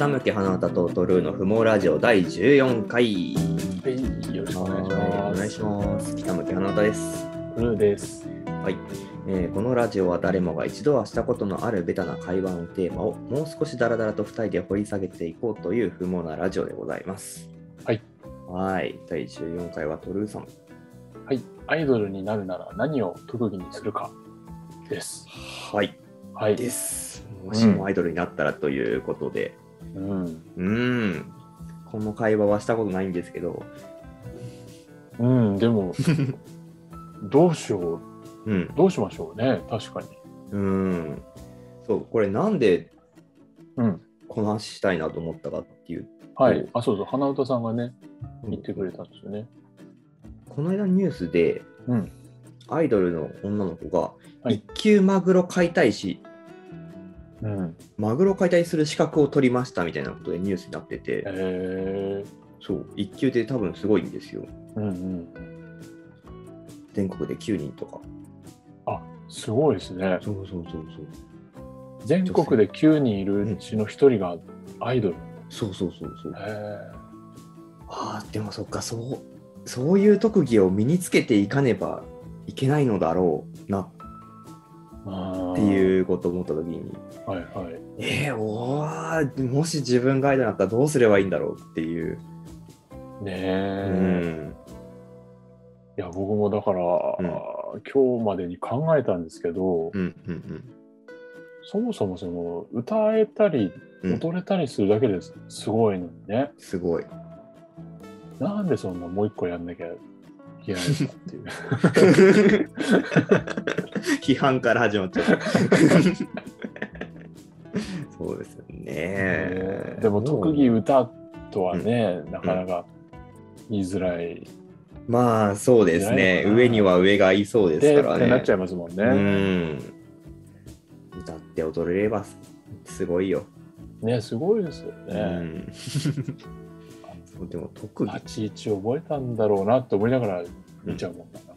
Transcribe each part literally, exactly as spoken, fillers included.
北向け花歌とトルーの不毛ラジオだいじゅうよんかい。 はい、よろしくお願いします。 お願いします。北向け花歌です。 トルーです。 はい、えー。このラジオは誰もが一度はしたことのあるベタな会話のテーマをもう少しダラダラとふたりで掘り下げていこうという不毛なラジオでございます。 はい。 はい。だいじゅうよんかいはトルーさん。 はい。アイドルになるなら何を特技にするかです。 はい。 はい。 です。もしもアイドルになったらということで。 うん。 うん。この会話はしたことないんですけど。 うん、でも、どうしよう。 うん。 どうしましょうね。確かに。 うん。そう、これなんでこなしたいなと思ったかっていう。 はい。あ、そうそう。花歌さんがね、言ってくれたんですよね。 この間ニュースで、 うん、 アイドルの女の子が、 はい、 一級マグロ解体師、 うん、 マグロ解体する資格を取りましたみたいなことでニュースになってて、 へー、 そう、一級って多分すごいんですよ。 うんうん、 全国できゅうにんとか。 あ、すごいですね。 そうそうそうそう。 全国できゅうにんいるうちのひとりがアイドル。 そうそうそうそう。 へー、 ああ、でもそっか、そう、そういう特技を身につけていかねばいけないのだろうなっていうことを思ったときに、 はいはい、 えー、おー、もし自分がアイドルだったらどうすればいいんだろうっていう。 ねえ、 うん、 いや僕もだから、うん、今日までに考えたんですけど、 うんうんうん、 そもそもその歌えたり踊れたりするだけです、うん、すごいのにね。 すごい。 なんでそんなもう一個やんなきゃいけないのかっていう批判から始まっちゃうそうですよね、 ね。でも特技歌とはね、うん、なかなか言いづらい、 うん、まあそうですね、上には上がいそうですからねってなっちゃいますもんね。うん、 歌って踊れればすごいよね。すごいですよね、うんでも特技立ち位置を覚えたんだろうなって思いながら見ちゃうもんな、うん、なん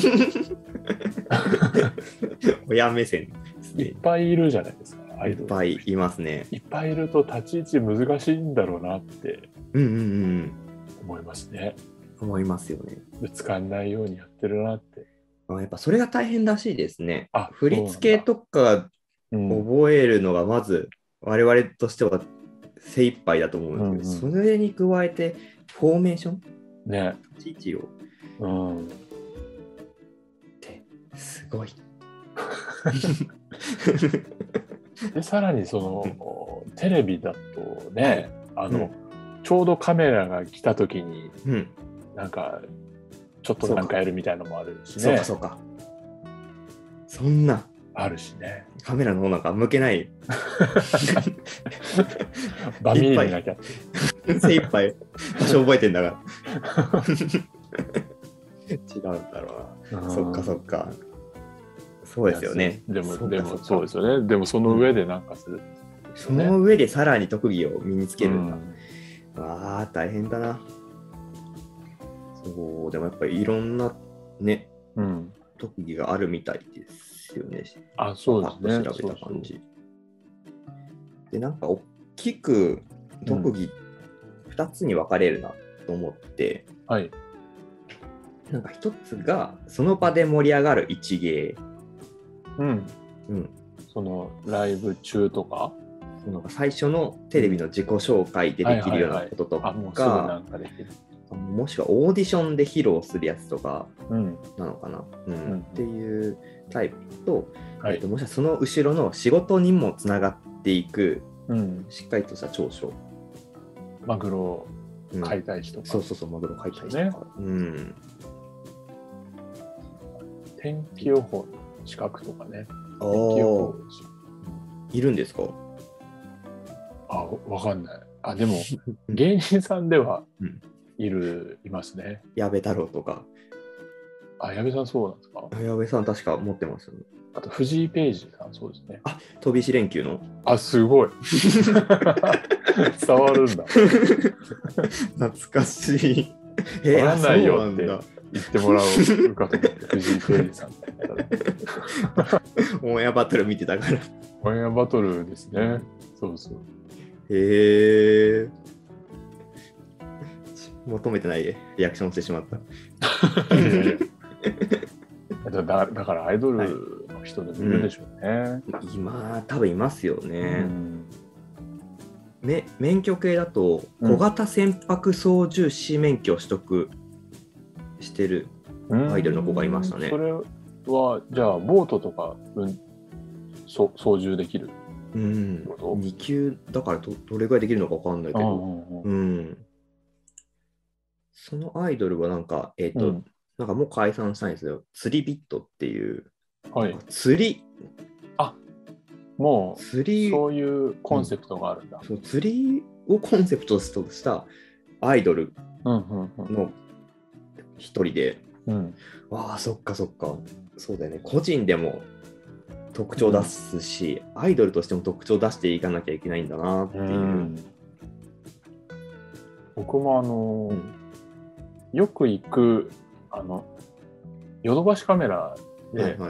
か親目線ですね。 いっぱいいるじゃないですか、アイドル。 いっぱいいますね。 いっぱいいると立ち位置難しいんだろうなって思いますね。 うんうんうん、思いますよね。 ぶつかんないようにやってるなって。 あ、やっぱそれが大変らしいですね。 あ、 振り付けとか覚えるのがまず我々としては精一杯だと思うんですけど、うんうん、それに加えてフォーメーション、 ね、 立ち位置を、うん、ってすごいでさらにその、うん、テレビだとね、あの、うん、ちょうどカメラが来た時に、うん、なんかちょっとなんかやるみたいなのもあるしね。 そうかそうか、そんなあるしね。 カメラの方なんか向けないバミリになきゃ精一杯場所覚えてんだから違うんだろうな。そっかそっか、そうですよね。 でもでもそうですよね。でもその上でなんかする、ね、 うん、その上でさらに特技を身につけるんだ、うん、わあ大変だな。そうでもやっぱりいろんなね、うん、特技があるみたいですよね。 あ、そうですね。 調べた感じ。そうそうで、なんか大きく特技ふたつに分かれるなと思って、 うん、はい。 なんかひとつがその場で盛り上がる一芸。 うん。うん。そのライブ中とか、 なんか最初のテレビの自己紹介でできるようなこととか、もしくはオーディションで披露するやつとかなのかな、うんうん、っていうタイプと、はい、えっと、もしくはその後ろの仕事にもつながっていく、うん、しっかりとした長所。 マグロ解体師とか、 うん、そうそうそう、マグロ解体師とか、ね、うん、 天気予報の資格とかね。天気予報いるんですか？ あ、わかんない。あ、でも芸人さんではいる、うん、いますね。 矢部太郎とか。 あ、矢部さんそうなんですか？ 矢部さん確か持ってますよね。 あと藤井ページさんそうですね。 あ、飛び石連休の。 あ、すごい。伝わるんだ。 懐かしい。 えー、わかんないよって言ってもらうかと思って、藤井ページさんって言ったら。 オンエアバトル見てたから。 オンエアバトルですね。そうそう。 へえ。求めてないでリアクションしてしまった。 だ, だからアイドルの人でもいるでしょうね。はいうん、今多分いますよね。うん、免許系だと小型船舶操縦士免許を取得してるアイドルの子がいましたね。 それはじゃあボートとか、うん、操縦できる？ うん、に級だから ど, どれぐらいできるのか分かんないけど、うんうん、そのアイドルはなんか、えっ、ー、と、うん、なんかもう解散したんですよ。釣りビットっていう、はい、釣り、 あ、もう釣りそういうコンセプトがあるんだ。 うん、そう釣りをコンセプトとしたアイドルの一人で、うんうんうん、わあ、そっかそっか、そうだよね。個人でも特徴出すし、うん、アイドルとしても特徴出していかなきゃいけないんだなっていう。うん、 僕もあの、うん、よく行くあのヨドバシカメラで、はいはい、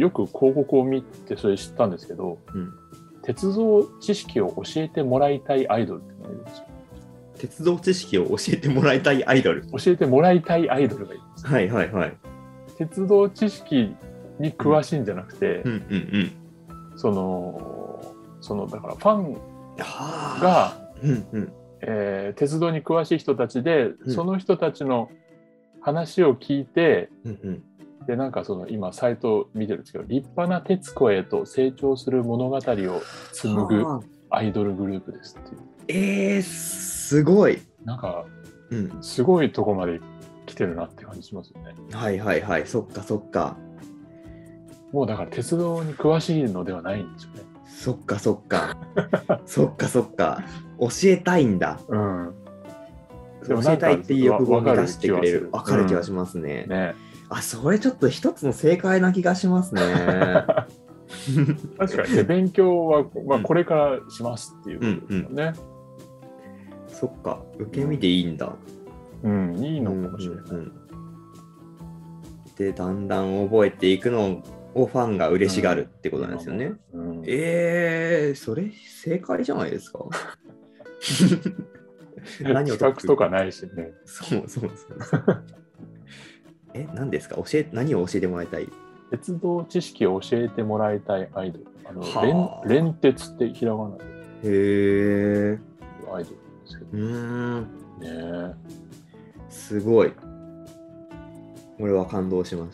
よく広告を見てそれ知ったんですけど、うん、鉄道知識を教えてもらいたいアイドルってのがいるんですよ。 鉄道知識を教えてもらいたいアイドル教えてもらいたいアイドルがいるんですよ。 はいはいはい。 鉄道知識に詳しいんじゃなくて、うんうんうんうん、そのそのだからファンが、うんうんえー、鉄道に詳しい人たちで、うん、その人たちの話を聞いて、うんうん、でなんかその今サイトを見てるんですけど、立派な鉄子へと成長する物語を紡ぐアイドルグループですっていう。 えー、すごい。 なんか、うん、すごいとこまで来てるなって感じしますよね。 はいはいはい、そっかそっか。 もうだから鉄道に詳しいのではないんですよね。 そっかそっかそっかそっか、教えたいんだ。うん。教えたいっていう欲望を満たしてくれる。分かる気がしますね。うん、ね。あ、それちょっと一つの正解な気がしますね。 確かに、ね、勉強は、まあ、これからしますっていうことですよね。うんうん、 そっか、受け身でいいんだ。 うん、いいのかもしれない。うんうんうん、 で、だんだん覚えていくのをファンが嬉しがるってことなんですよね。うんうん、えー、それ正解じゃないですか。 何を資格とかないしね。 そうそうそう。え、何ですか？教え、何を教えてもらいたい？ 鉄道知識を教えてもらいたいアイドル。あの連連鉄ってひらがなで。へー。 アイドルですけど。うーん。ね。 すごい。俺は感動しました。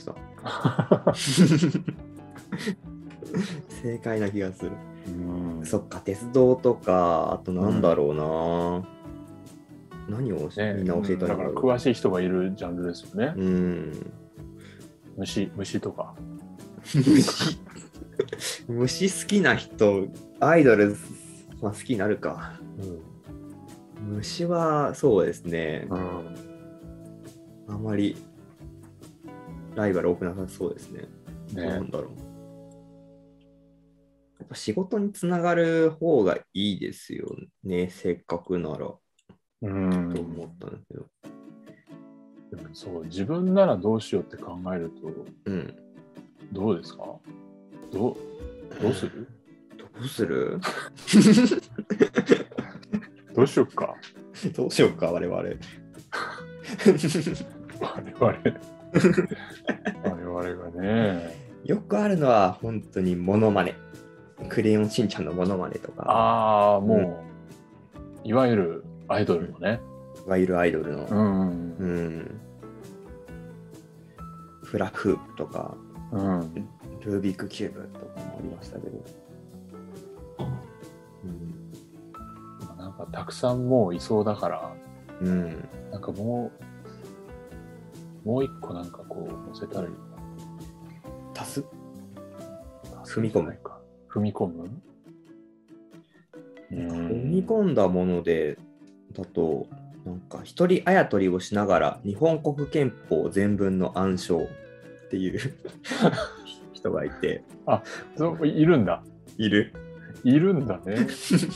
正解な気がする。うん、そっか、鉄道とか、あとなんだろうな。うん何を、ね、みんな教えたいんだろう。 だから詳しい人がいるジャンルですよね。うん。虫、虫とか。 虫。虫好きな人、アイドルは好きになるか。うん、虫はそうですね。うん、あまりライバル多くなさそうですね。ね、なんだろう。やっぱ仕事につながる方がいいですよね。せっかくなら。うんと思ったんだけど。 でもそう、自分ならどうしようって考えると、うん、どうですか？どう、どうする？ どうする？ どうしよっか。 どうしよっか、我々。我 々。我々がね。 よくあるのは本当にモノマネ。クレヨンしんちゃんのモノマネとか。 ああ、もう、うん、いわゆるアイドルのね。 いわゆるアイドルの。うんうん、フラフープとか、うん、ルービックキューブとかもありましたけど。 うん、なんかたくさんもういそうだから、うん、なんかもう、もう一個なんかこう載せたらいいのか。 足す？踏み込むか。踏み込む？ 踏み込んだものでだとなんか一人あやとりをしながら日本国憲法全文の暗唱っていう人がいて、 あ、そういるんだ。 いるいるんだね。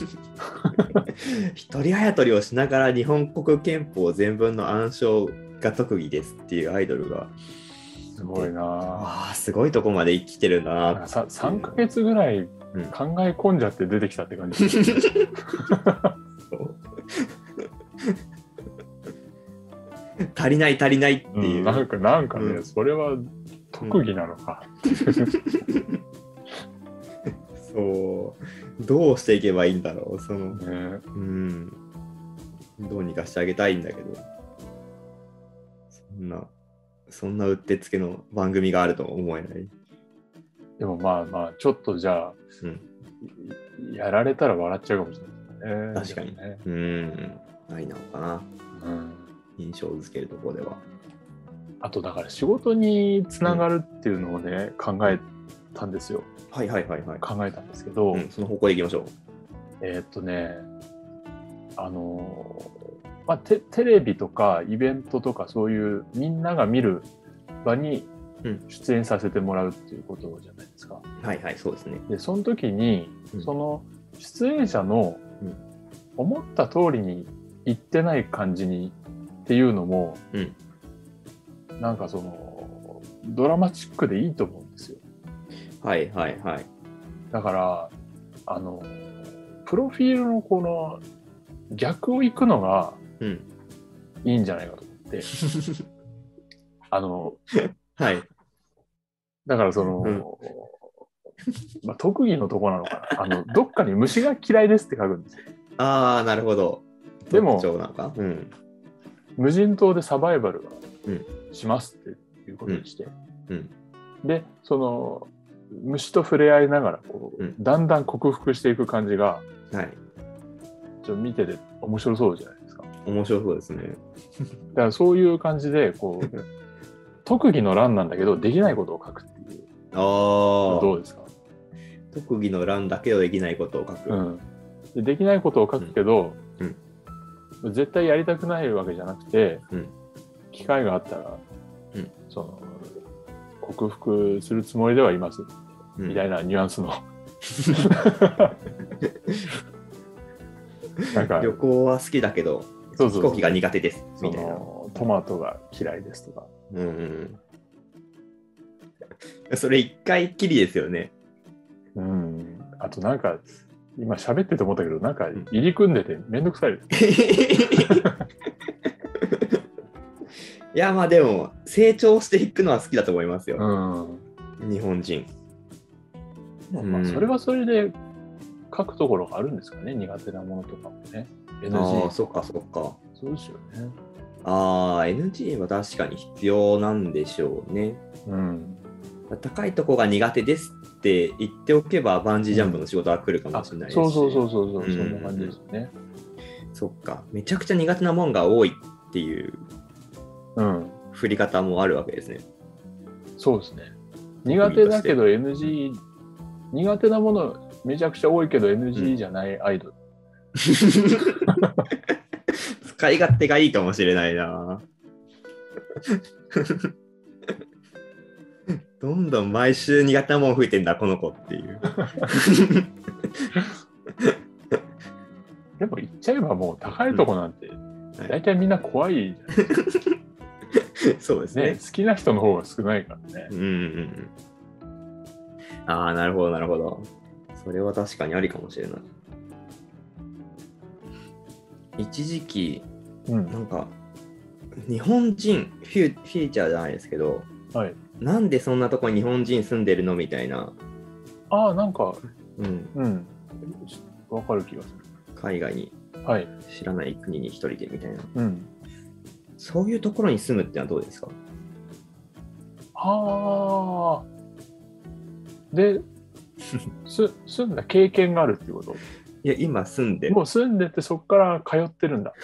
一人あやとりをしながら日本国憲法全文の暗唱が特技ですっていうアイドルがすごいなあ。すごいとこまで生きてるな。 ささんかげつぐらいうん、考え込んじゃって出てきたって感じです、ね、 足りない足りないっていう、 うん、なんかなんかね、うん、それは特技なのか、うん、 そうどうしていけばいいんだろうその、ね、うんどうにかしてあげたいんだけどそんなそんなうってつけの番組があるとは思えない。 でもまあまあちょっとじゃあ、うん、やられたら笑っちゃうかもしれないですね。確かにね。うんないなのかな、うん、印象づけるところでは。 あとだから仕事につながるっていうのをね、うん、考えたんですよ。 はいはいはいはい。 考えたんですけど、うん、 その方向でいきましょう。 えー、っとねあのまあ、テ, テレビとかイベントとかそういうみんなが見る場に出演させてもらうっていうことじゃないですか。 うん、はいはいそうですね。 でその時に、うん、その出演者の思った通りに言ってない感じにっていうのも、うん、なんかそのドラマチックでいいと思うんですよ。 はいはいはい。 だからあのプロフィールのこの逆を行くのがいいんじゃないかと思って、うん、あの、 はい。 だからその、うんまあ、特技のとこなのかな。あのどっかに虫が嫌いですって書くんですよ。 ああなるほど。 でも、 なんかうん、 無人島でサバイバルしますっていうことにして、うんうん、でその虫と触れ合いながらこう、うん、だんだん克服していく感じが、はい、ちょっと見てて面白そうじゃないですか。 面白そうですね。 だからそういう感じでこう特技の欄なんだけどできないことを書くっていう。ああどうですか。 特技の欄だけどできないことを書く。 うん、で, できないことを書くけど、うんうん、絶対やりたくないわけじゃなくて、うん、機会があったら、うん、その克服するつもりではいます、うん、みたいなニュアンスのなんか旅行は好きだけどそうそうそう飛行機が苦手ですみたいな。 トマトが嫌いですとか、うんうん、それ一回きりですよね。 うん、あとなんか今喋ってて思ったけどなんか入り組んでてめんどくさいですいやまあでも成長していくのは好きだと思いますよ、うん、日本人、 まあ、それはそれで書くところがあるんですかね、苦手なものとかもね。 エヌジーああそっかそっかそうですよね。 ああ エヌジー は確かに必要なんでしょうね、うん、高いとこが苦手ですって言っておけばバンジージャンプの仕事は来るかもしれないですし、 うん、そうそうそうそうそう、うん、そんな感じですよね。 そっかめちゃくちゃ苦手なもんが多いっていううん、振り方もあるわけですね。 そうですね。苦手だけど エヌジー、苦手なものめちゃくちゃ多いけど エヌジー じゃないアイドル。うん、 使い勝手がいいかもしれないな。どんどん毎週苦手なもん増えてんだこの子っていう。 でも言っちゃえばもう高いとこなんて大体みんな怖いじゃないですか。 そうですね。 ね、好きな人の方が少ないからね。うんうんうん。 ああ、なるほど、なるほど。それは確かにありかもしれない。一時期、うん、なんか、日本人フュー、フューチャーじゃないですけど、はい、なんでそんなとこに日本人住んでるのみたいな。 ああ、なんか、うん。うん。わかる気がする。 海外に、はい、知らない国に一人でみたいな。うん。そういうところに住むってのはどうですか？ ああ。で、す住んだ経験があるっていうこと？ いや、今住んで。 もう住んでてそこから通ってるんだ。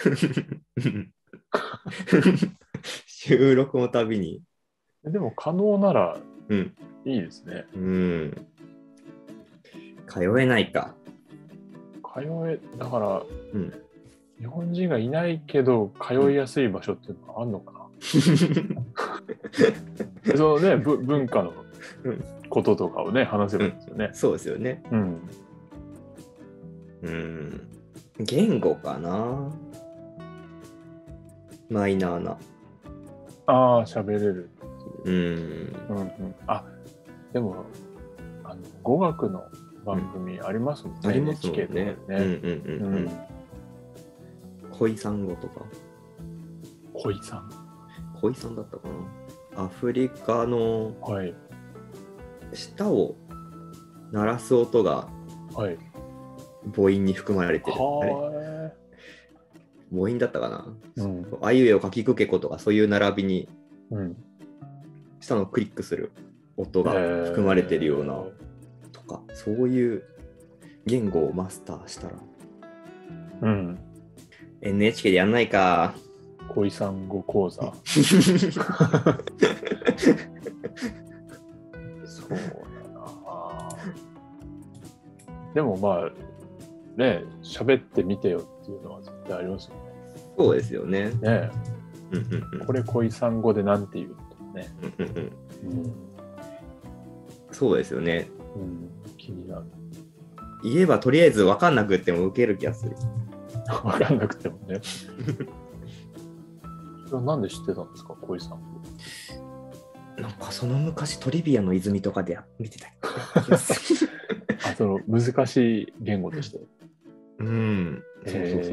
収録のたびに。 でも可能ならいいですね。うん。うん、 通えないか。 通え、だから、うん、日本人がいないけど通いやすい場所っていうのがあるのかな。そのね、文化のこととかをね話せばいいですよね、 うん、そうですよね。うん、うん、言語かな、マイナーな。 ああ、喋れる。うん、うんうん、あ、でもあの語学の番組ありますもんね。 ありますもんね。 ね。 うんうんうんうん。恋さんごとか。 恋さん恋さんだったかな。アフリカの舌を鳴らす音が母音に含まれてる。はい、あれ母音だったかな。うん、あいうえをかきくけことかそういう並びに、うん、舌のクリックする音が含まれてるようなとか、そういう言語をマスターしたら、うん、エヌエイチケー でやんないか。 恋さんご講座。そうだな。でもまあね、喋ってみてよっていうのは絶対ありますよね。 そうですよね。ねうんうんうん、これ恋さんごでなんて言うとね、うんうんうんうん。 そうですよね。 うん、気になる。 言えばとりあえず分かんなくても受ける気がする。 分かんなくてもね。なんで知ってたんですか、恋さん。 なんかその昔トリビアの泉とかで見てたあ、その難しい言語として。 うん。そうそうそうそうそう。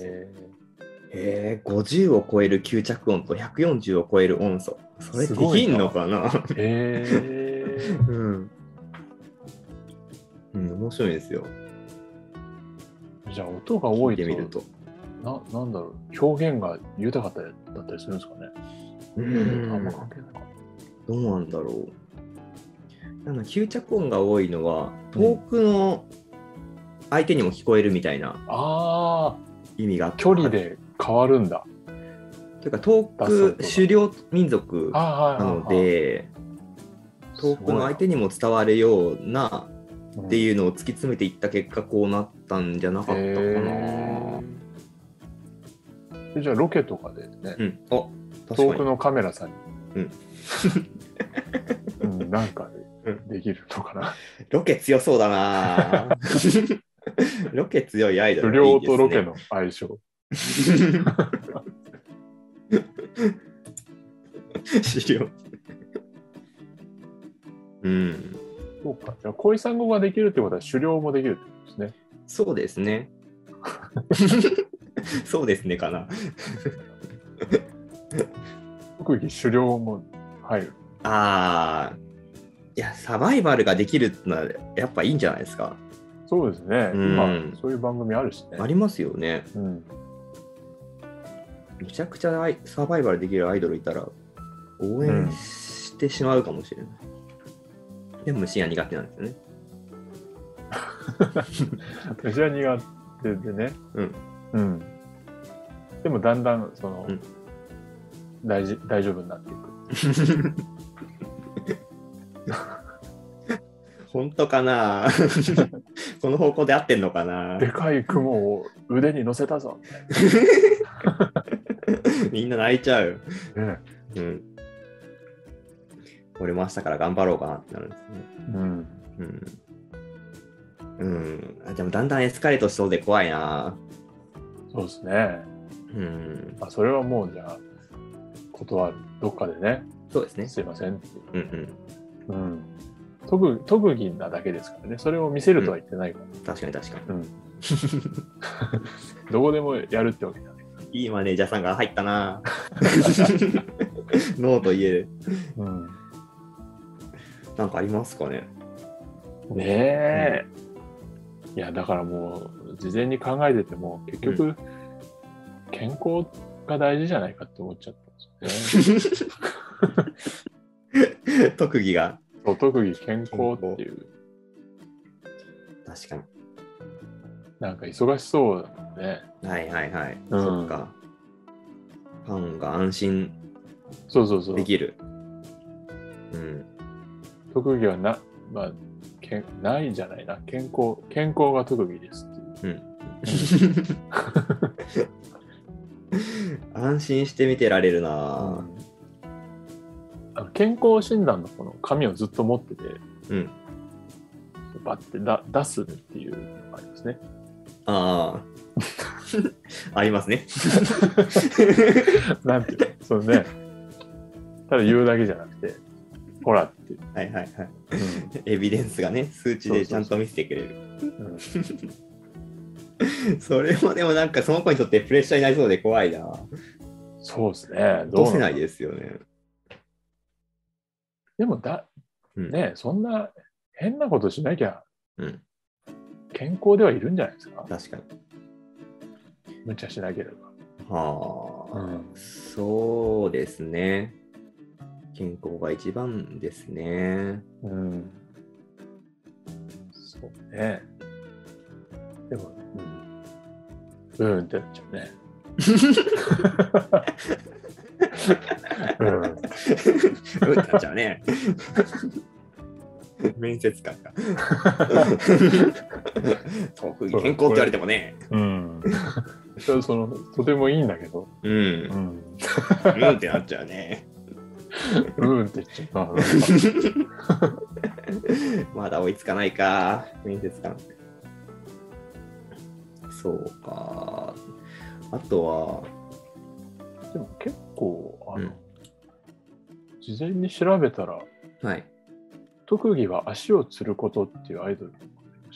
えー、ごじゅうを超える吸着音とひゃくよんじゅうを超える音素。それできんのかな。へー。うん。うん、面白いですよ。 じゃあ音が多いと。聞いてみると。な, なんだろう、表現が豊かだったりするんですかね。うん、あんま関係ないか。 どうなんだろう。なんか吸着音が多いのは遠くの相手にも聞こえるみたいな意味があって、 距離で変わるんだ。 というか遠く狩猟民族なので、遠くの相手にも伝わるようなっていうのを突き詰めていった結果こうなったんじゃなかったかな。 じゃあロケとかでね、うん、 あ遠くのカメラさんに、うんうん、なんかでできるのかな。 ロケ強そうだな。ロケ強いアイドル、 狩猟とロケの相性。 狩猟。うん。 そうか。じゃあ恋さん語ができるってことは狩猟もできるってことですね。 そうですね。そうですねかな。 特技狩猟も入る。 ああ、いやサバイバルができるってのはやっぱいいんじゃないですか。 そうですね。うん、今そういう番組あるしね。 ありますよね。うん、めちゃくちゃサバイバルできるアイドルいたら応援してしまうかもしれない。うん、でも虫が苦手なんですよね。 虫は苦手でね。うん。うん。でもだんだんその、うん、大事大丈夫になっていく。 本当かな。この方向で合ってんのかな。 でかい雲を腕に乗せたぞ。 みんな泣いちゃう。ね、うん。俺も明日から頑張ろうかなってなるんですね。うん。うん。うん。でもだんだんエスカレートしそうで怖いな。 そうですね。うん。あ、それはもうじゃあ断る。どっかでね。 そうですね。 すいませんって。うんうん。うん。特, 特技なだけですからね。それを見せるとは言ってないから。 うん、確かに確かに。うん、 どこでもやるってわけじゃない。 いいマネージャーさんが入ったな。ノーと家で。うん。なんかありますかね。 ねえ、うん。いやだからもう事前に考えてても結局、うん、健康が大事じゃないかって思っちゃったんですよね。特技が。 そう、特技健康っていう。 確かに。 なんか忙しそうだもんね。 はいはいはい。うん、そっか。ファンが安心そうそうそうできる。うん。 特技はな、まあ、けないじゃないな。健康、健康が特技ですっていう。 うん、安心して見てられるな、 うん、健康診断のこの紙をずっと持ってて、うん、バッてだ出すっていうのがありますね。 ああありますね。 なんていうの、そうね。ただ言うだけじゃなくて、 ほらって。 はいはいはい。うん、エビデンスがね、数値でちゃんと見せてくれる。それもでもなんかその子にとってプレッシャーになりそうで怖いな。 そうですね。 どうせないですよね。 でもだ、うん、ね、そんな変なことしなきゃ、うん、健康ではいるんじゃないですか。 確かに。 無茶しなければ。はあ、うん、そうですね。健康が一番ですね。 うん。そうね。でも、うん。うんってなっちゃうね。 うん。うんってなっちゃうね。面接官が。特技健康って言われてもね。 うん。そのとてもいいんだけど。 うん。うん。うんってなっちゃうね。 うんって言っちゃった。 まだ追いつかないか、面接官。そうか。あとは、 でも結構、あの、うん、事前に調べたら、 はい、 特技は足をつることっていうアイドルがあ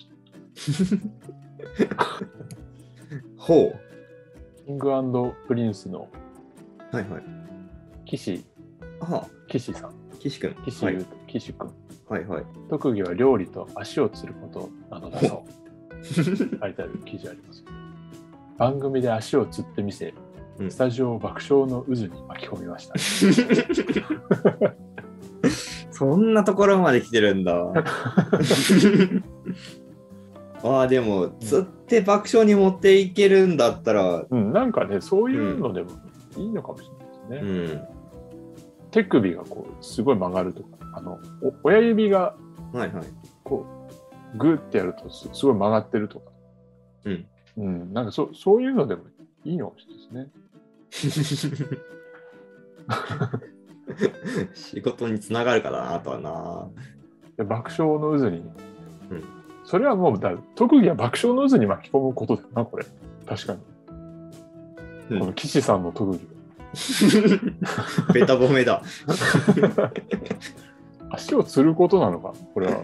りました。 ほう。 キング&プリンスの、 はいはい。 岸、 あ岸さん。 岸くん。 岸優斗、岸くん。 はいはい。 特技は料理と足をつることなのだそう。書いてある記事あります。番組で足をつってみせ、うん、スタジオを爆笑の渦に巻き込みました。 そんなところまで来てるんだ。ああ、でも、つって爆笑に持っていけるんだったら、 うん、なんかね、そういうのでもいいのかもしれないですね。うん、手首がこうすごい曲がるとか、あの親指がこうグーってやると す, すごい曲がってるとか、うんうん、なんか そ, そういうのでもいいのかもしれないですね。 仕事につながるかなとはな。 爆笑の渦に、うん、それはもうだ特技は爆笑の渦に巻き込むことだよな、これ。確かに、うん、この岸さんの特技ベタ褒めだ。 足をつることなのか、これは。はい、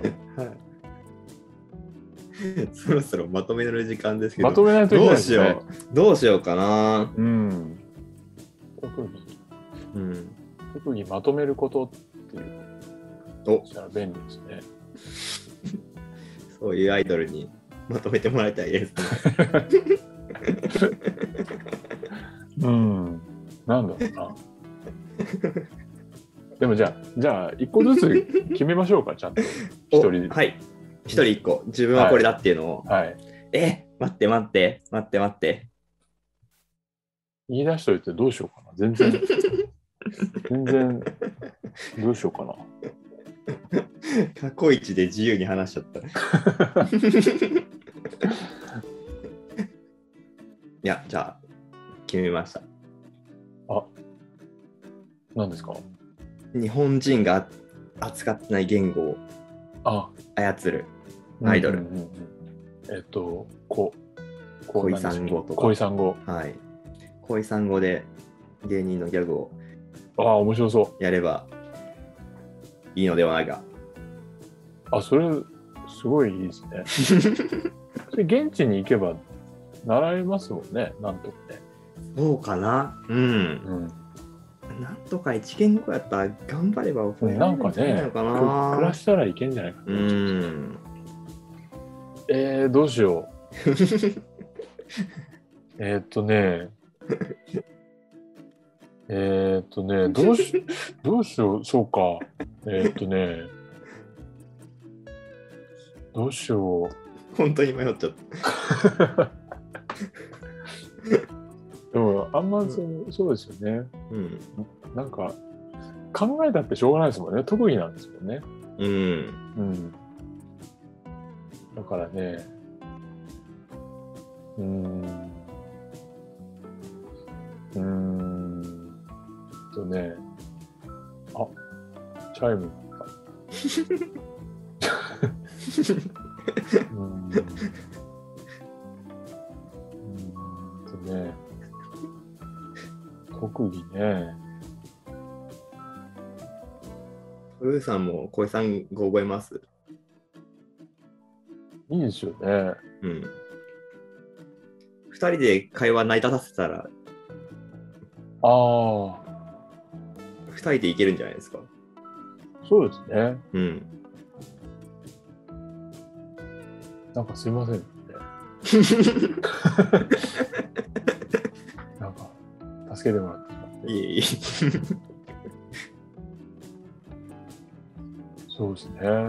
そろそろまとめる時間ですけど、 まとめないといけないですね。 どうしよう、どうしようかな。 うん。特技、うん、特技まとめることっていう。お、したら便利ですね。そういうアイドルにまとめてもらいたいですね。 うん。なんだろうな。でもじゃあ、じゃあ、一個ずつ決めましょうか、ちゃんと。一人で。 はい。一人一個。自分はこれだっていうのを。 はい。はい、 え、待って待って、待って待って。 言い出しといてどうしようかな。全然、全然、どうしようかな。 過去一で自由に話しちゃった。いや、じゃあ、決めました。 あ、何ですか？ 日本人が扱ってない言語を操るアイドル。うんうんうんうん、 えっと、こ恋産語とか。 恋産語。 はい。恋産語で芸人のギャグをああ、面白そう。 やればいいのではないか。 あ、それ、すごいいいですね。それ現地に行けば習えますもんね、なんとかね。 そうかな。うん。うんなんとか一言語やったら頑張れば覚えられるんじゃないのかな。なんかね、暮らしたらいけんじゃないかな。うん。えー、どうしよう。えーっとね、えーっとね、どうし、どうしよう、そうか。えーっとね、どうしよう。 本当に迷っちゃった。 でも、あんまそ、うん、そうですよね。うん。なんか、考えたってしょうがないですもんね。特技なんですもんね。うん。うん。だからね、うーん。うーん。とね、あ、チャイムだ。うーん。うーんとね、特技ね。 ウーさんも小井さん語覚えます？ いいですよね。 うん。二人で会話成り立たせたら、 ああ。 二人でいけるんじゃないですか。 そうですね。 うん。 なんかすいませんね。なんか助けてもらってしまって。 いえいえ。 そうですね。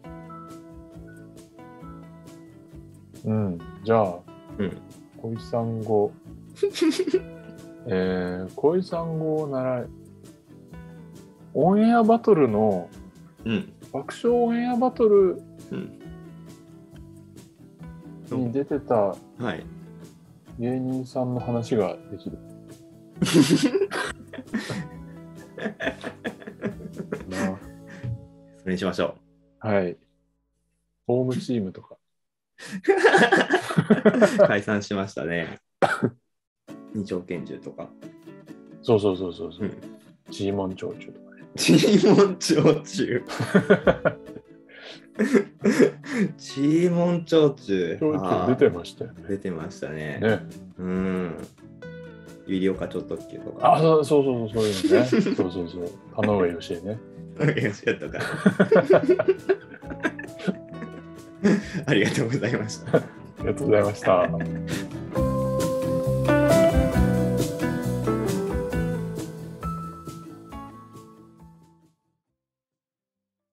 うん。じゃあ、 うん、 小井さん語。えー、小井さん語なら、オンエアバトルの、 うん、 爆笑オンエアバトルに出てた芸人さんの話ができる。 まあ、それにしましょう。はい。ホームチームとか。 解散しましたね。二丁拳銃とか。 そうそうそうそうそう。チーモン長州とかね。 チーモン長州。チーモン長州。 長州出てましたよね。 出てましたね。 ね。 うん。有料化ちょっとっけとか。 あ、そうそうそうそう、そういうのね。そうそうそう。田上義恵ね。 田上義恵とか。ありがとうございました。 ありがとうございました。